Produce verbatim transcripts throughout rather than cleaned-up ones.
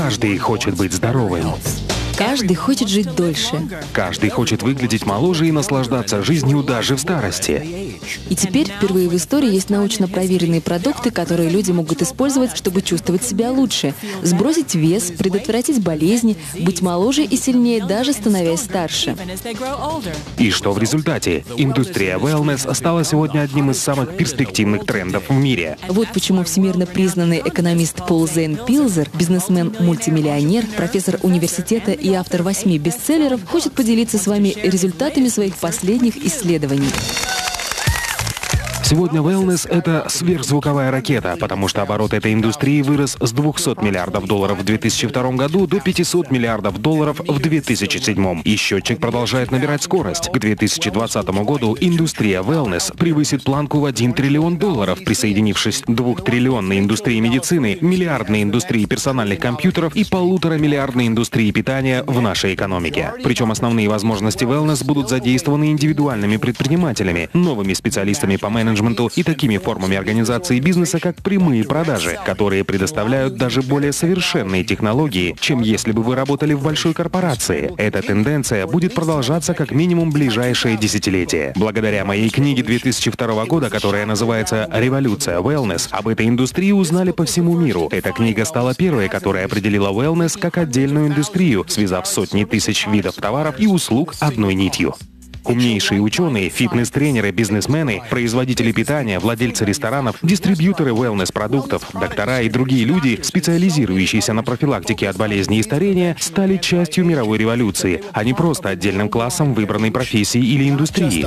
Каждый хочет быть здоровым. Каждый хочет жить дольше. Каждый хочет выглядеть моложе и наслаждаться жизнью даже в старости. И теперь впервые в истории есть научно проверенные продукты, которые люди могут использовать, чтобы чувствовать себя лучше, сбросить вес, предотвратить болезни, быть моложе и сильнее, даже становясь старше. И что в результате? Индустрия wellness стала сегодня одним из самых перспективных трендов в мире. Вот почему всемирно признанный экономист Пол Зейн Пилзер, бизнесмен-мультимиллионер, профессор университета и автор восьми бестселлеров, хочет поделиться с вами результатами своих последних исследований. Сегодня wellness — это сверхзвуковая ракета, потому что оборот этой индустрии вырос с двухсот миллиардов долларов в две тысячи втором году до пятисот миллиардов долларов в две тысячи седьмом. И счетчик продолжает набирать скорость. К две тысячи двадцатому году индустрия wellness превысит планку в один триллион долларов, присоединившись к двухтриллионной индустрии медицины, миллиардной индустрии персональных компьютеров и полуторамиллиардной индустрии питания в нашей экономике. Причем основные возможности wellness будут задействованы индивидуальными предпринимателями, новыми специалистами по менеджменту и такими формами организации бизнеса, как прямые продажи, которые предоставляют даже более совершенные технологии, чем если бы вы работали в большой корпорации. Эта тенденция будет продолжаться как минимум ближайшее десятилетие. Благодаря моей книге две тысячи второго года, которая называется «Революция wellness», об этой индустрии узнали по всему миру. Эта книга стала первой, которая определила wellness как отдельную индустрию, связав сотни тысяч видов товаров и услуг одной нитью. Умнейшие ученые, фитнес-тренеры, бизнесмены, производители питания, владельцы ресторанов, дистрибьюторы wellness-продуктов, доктора и другие люди, специализирующиеся на профилактике от болезней и старения, стали частью мировой революции, а не просто отдельным классом выбранной профессии или индустрии.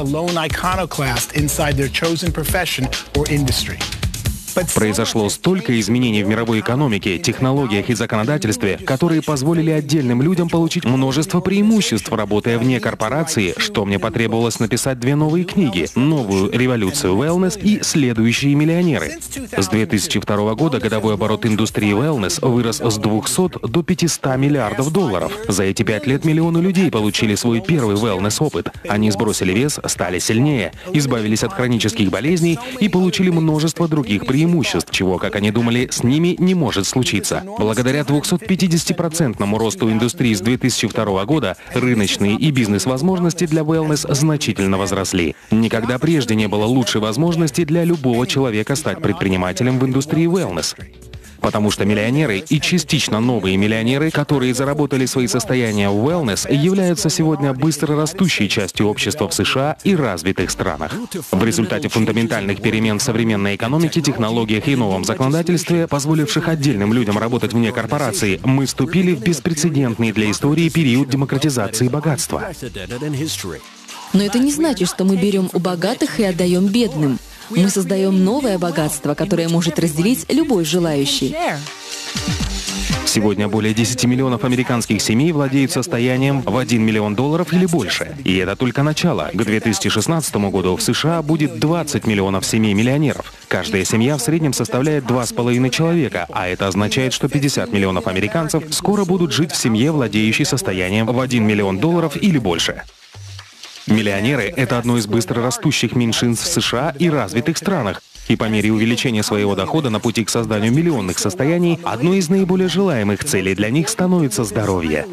Произошло столько изменений в мировой экономике, технологиях и законодательстве, которые позволили отдельным людям получить множество преимуществ, работая вне корпорации, что мне потребовалось написать две новые книги: «Новую революцию wellness» и «Следующие миллионеры». С две тысячи второго года годовой оборот индустрии wellness вырос с двухсот до пятисот миллиардов долларов. За эти пять лет миллионы людей получили свой первый wellness-опыт. Они сбросили вес, стали сильнее, избавились от хронических болезней и получили множество других преимуществ. Преимуществ, чего, как они думали, с ними не может случиться. Благодаря двухсотпятидесятипроцентному росту индустрии с две тысячи второго года рыночные и бизнес-возможности для wellness значительно возросли. Никогда прежде не было лучшей возможности для любого человека стать предпринимателем в индустрии wellness. Потому что миллионеры и частично новые миллионеры, которые заработали свои состояния в wellness, являются сегодня быстро растущей частью общества в США и развитых странах. В результате фундаментальных перемен в современной экономике, технологиях и новом законодательстве, позволивших отдельным людям работать вне корпорации, мы вступили в беспрецедентный для истории период демократизации богатства. Но это не значит, что мы берем у богатых и отдаем бедным. Мы создаем новое богатство, которое может разделить любой желающий. Сегодня более десяти миллионов американских семей владеют состоянием в один миллион долларов или больше. И это только начало. К две тысячи шестнадцатому году в США будет двадцать миллионов семей-миллионеров. Каждая семья в среднем составляет два с половиной человека, а это означает, что пятьдесят миллионов американцев скоро будут жить в семье, владеющей состоянием в один миллион долларов или больше. Миллионеры — это одно из быстро растущих меньшинств в США и развитых странах. И по мере увеличения своего дохода на пути к созданию миллионных состояний, одной из наиболее желаемых целей для них становится здоровье.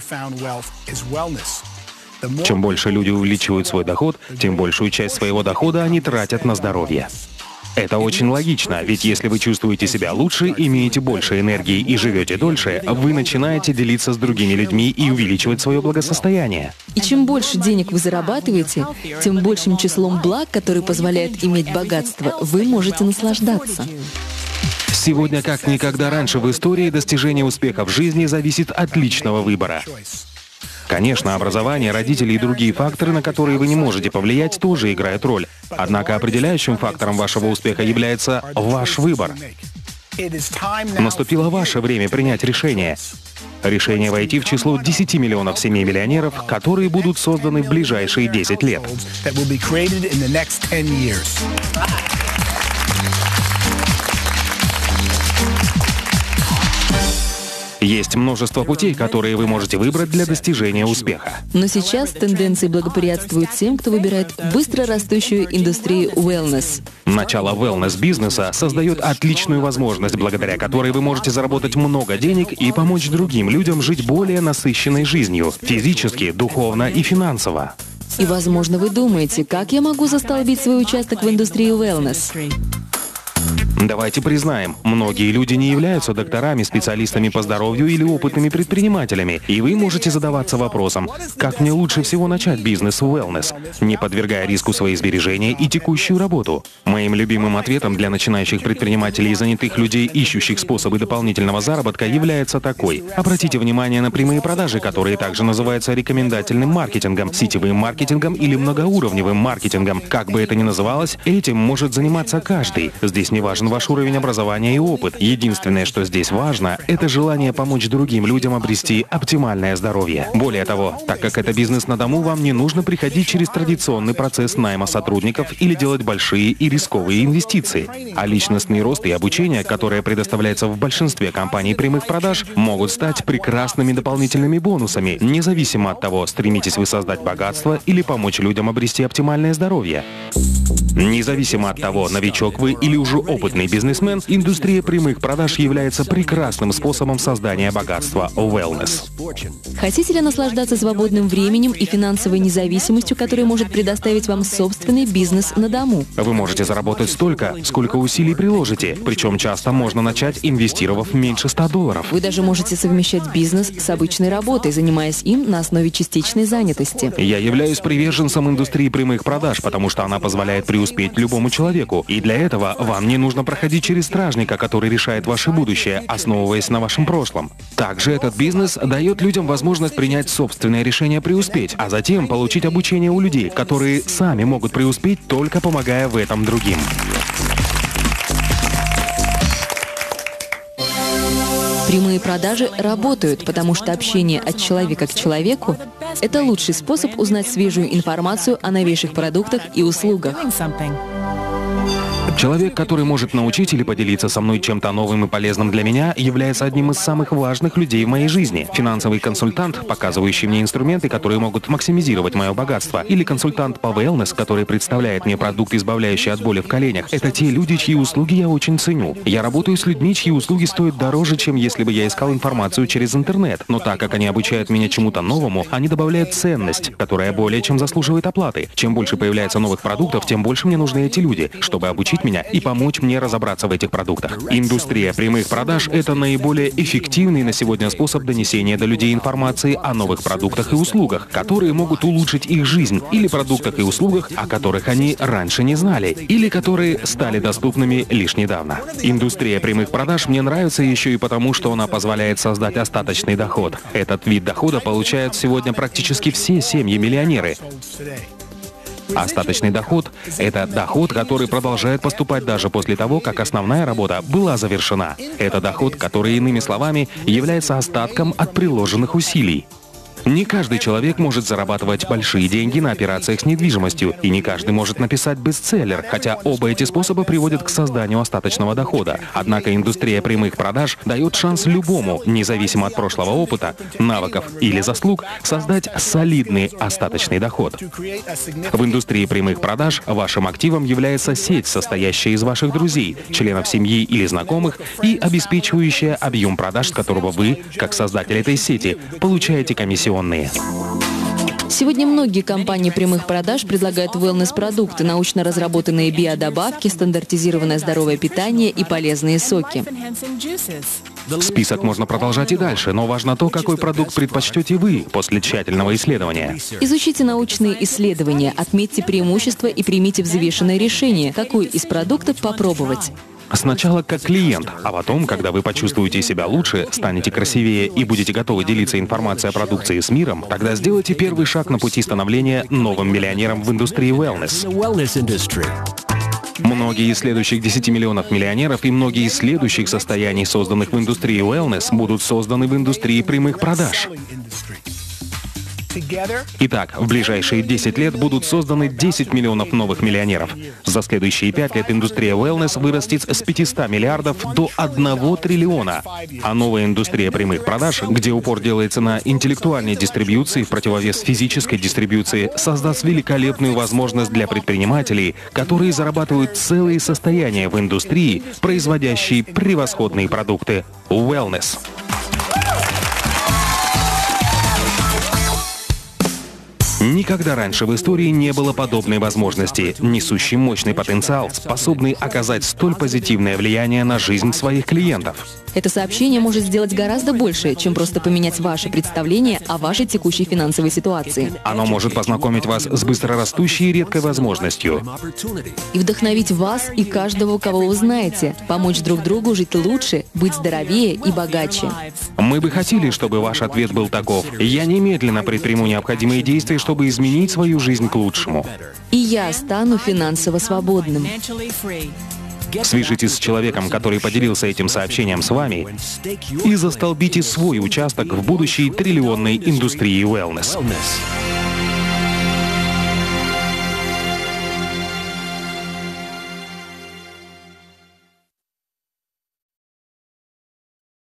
Чем больше люди увеличивают свой доход, тем большую часть своего дохода они тратят на здоровье. Это очень логично, ведь если вы чувствуете себя лучше, имеете больше энергии и живете дольше, вы начинаете делиться с другими людьми и увеличивать свое благосостояние. И чем больше денег вы зарабатываете, тем большим числом благ, которые позволяют иметь богатство, вы можете наслаждаться. Сегодня, как никогда раньше в истории, достижение успеха в жизни зависит от личного выбора. Конечно, образование, родители и другие факторы, на которые вы не можете повлиять, тоже играют роль. Однако определяющим фактором вашего успеха является ваш выбор. Наступило ваше время принять решение. Решение войти в число десяти миллионов семей-миллионеров, которые будут созданы в ближайшие десять лет. Есть множество путей, которые вы можете выбрать для достижения успеха. Но сейчас тенденции благоприятствуют тем, кто выбирает быстро растущую индустрию wellness. Начало wellness-бизнеса создает отличную возможность, благодаря которой вы можете заработать много денег и помочь другим людям жить более насыщенной жизнью, физически, духовно и финансово. И, возможно, вы думаете, как я могу застолбить свой участок в индустрии wellness? Давайте признаем, многие люди не являются докторами, специалистами по здоровью или опытными предпринимателями, и вы можете задаваться вопросом, как мне лучше всего начать бизнес в wellness, не подвергая риску свои сбережения и текущую работу. Моим любимым ответом для начинающих предпринимателей и занятых людей, ищущих способы дополнительного заработка, является такой. Обратите внимание на прямые продажи, которые также называются рекомендательным маркетингом, сетевым маркетингом или многоуровневым маркетингом. Как бы это ни называлось, этим может заниматься каждый. Здесь не важен ваш уровень образования и опыт. Единственное, что здесь важно, это желание помочь другим людям обрести оптимальное здоровье. Более того, так как это бизнес на дому, вам не нужно приходить через традиционный процесс найма сотрудников или делать большие и рисковые инвестиции. А личностный рост и обучение, которое предоставляется в большинстве компаний прямых продаж, могут стать прекрасными дополнительными бонусами, независимо от того, стремитесь вы создать богатство или помочь людям обрести оптимальное здоровье. Независимо от того, новичок вы или уже опытный бизнесмен, индустрия прямых продаж является прекрасным способом создания богатства в wellness. Хотите ли наслаждаться свободным временем и финансовой независимостью, которую может предоставить вам собственный бизнес на дому? Вы можете заработать столько, сколько усилий приложите, причем часто можно начать, инвестировав меньше ста долларов. Вы даже можете совмещать бизнес с обычной работой, занимаясь им на основе частичной занятости. Я являюсь приверженцем индустрии прямых продаж, потому что она позволяет преуспеть любому человеку. И для этого вам не нужно проходить через стражника, который решает ваше будущее, основываясь на вашем прошлом. Также этот бизнес дает людям возможность принять собственное решение преуспеть, а затем получить обучение у людей, которые сами могут преуспеть, только помогая в этом другим. Прямые продажи работают, потому что общение от человека к человеку – это лучший способ узнать свежую информацию о новейших продуктах и услугах. Человек, который может научить или поделиться со мной чем-то новым и полезным для меня, является одним из самых важных людей в моей жизни. Финансовый консультант, показывающий мне инструменты, которые могут максимизировать мое богатство, или консультант по wellness, который представляет мне продукт, избавляющий от боли в коленях, это те люди, чьи услуги я очень ценю. Я работаю с людьми, чьи услуги стоят дороже, чем если бы я искал информацию через интернет. Но так как они обучают меня чему-то новому, они добавляют ценность, которая более чем заслуживает оплаты. Чем больше появляется новых продуктов, тем больше мне нужны эти люди, чтобы обучить меня и помочь мне разобраться в этих продуктах. Индустрия прямых продаж – это наиболее эффективный на сегодня способ донесения до людей информации о новых продуктах и услугах, которые могут улучшить их жизнь, или продуктах и услугах, о которых они раньше не знали, или которые стали доступными лишь недавно. Индустрия прямых продаж мне нравится еще и потому, что она позволяет создать остаточный доход. Этот вид дохода получают сегодня практически все семьи-миллионеры. Остаточный доход – это доход, который продолжает поступать даже после того, как основная работа была завершена. Это доход, который, иными словами, является остатком от приложенных усилий. Не каждый человек может зарабатывать большие деньги на операциях с недвижимостью, и не каждый может написать бестселлер, хотя оба эти способа приводят к созданию остаточного дохода. Однако индустрия прямых продаж дает шанс любому, независимо от прошлого опыта, навыков или заслуг, создать солидный остаточный доход. В индустрии прямых продаж вашим активом является сеть, состоящая из ваших друзей, членов семьи или знакомых, и обеспечивающая объем продаж, с которого вы, как создатель этой сети, получаете комиссионные. Сегодня многие компании прямых продаж предлагают wellness-продукты, научно разработанные биодобавки, стандартизированное здоровое питание и полезные соки. Список можно продолжать и дальше, но важно то, какой продукт предпочтете вы после тщательного исследования. Изучите научные исследования, отметьте преимущества и примите взвешенное решение, какой из продуктов попробовать. Сначала как клиент, а потом, когда вы почувствуете себя лучше, станете красивее и будете готовы делиться информацией о продукции с миром, тогда сделайте первый шаг на пути становления новым миллионером в индустрии wellness. Многие из следующих десяти миллионов миллионеров и многие из следующих состояний, созданных в индустрии wellness, будут созданы в индустрии прямых продаж. Итак, в ближайшие десять лет будут созданы десять миллионов новых миллионеров. За следующие пять лет индустрия wellness вырастет с пятисот миллиардов до одного триллиона. А новая индустрия прямых продаж, где упор делается на интеллектуальной дистрибьюции в противовес физической дистрибьюции, создаст великолепную возможность для предпринимателей, которые зарабатывают целые состояния в индустрии, производящей превосходные продукты. Wellness. Никогда раньше в истории не было подобной возможности, несущей мощный потенциал, способный оказать столь позитивное влияние на жизнь своих клиентов. Это сообщение может сделать гораздо больше, чем просто поменять ваше представление о вашей текущей финансовой ситуации. Оно может познакомить вас с быстрорастущей и редкой возможностью. И вдохновить вас и каждого, кого вы знаете, помочь друг другу жить лучше, быть здоровее и богаче. Мы бы хотели, чтобы ваш ответ был таков: я немедленно предприму необходимые действия, чтобы изменить свою жизнь к лучшему. И я стану финансово свободным. Свяжитесь с человеком, который поделился этим сообщением с вами, и застолбите свой участок в будущей триллионной индустрии wellness.